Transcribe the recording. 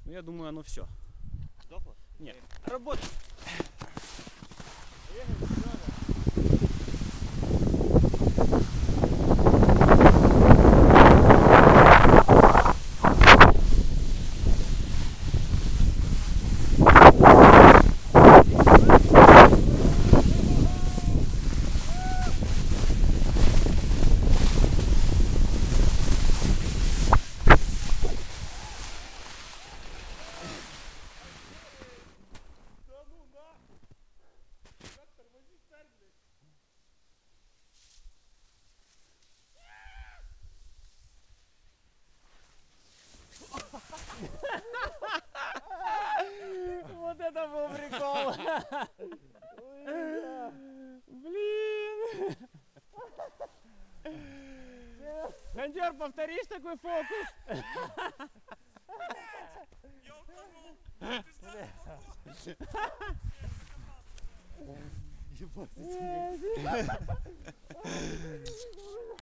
Ну, я думаю, оно все. Сдохло? Нет. Работает. Вот это был прикол. Блин. Гандер, повторишь такой фокус? Я утонул! Ты знаешь, Ебать,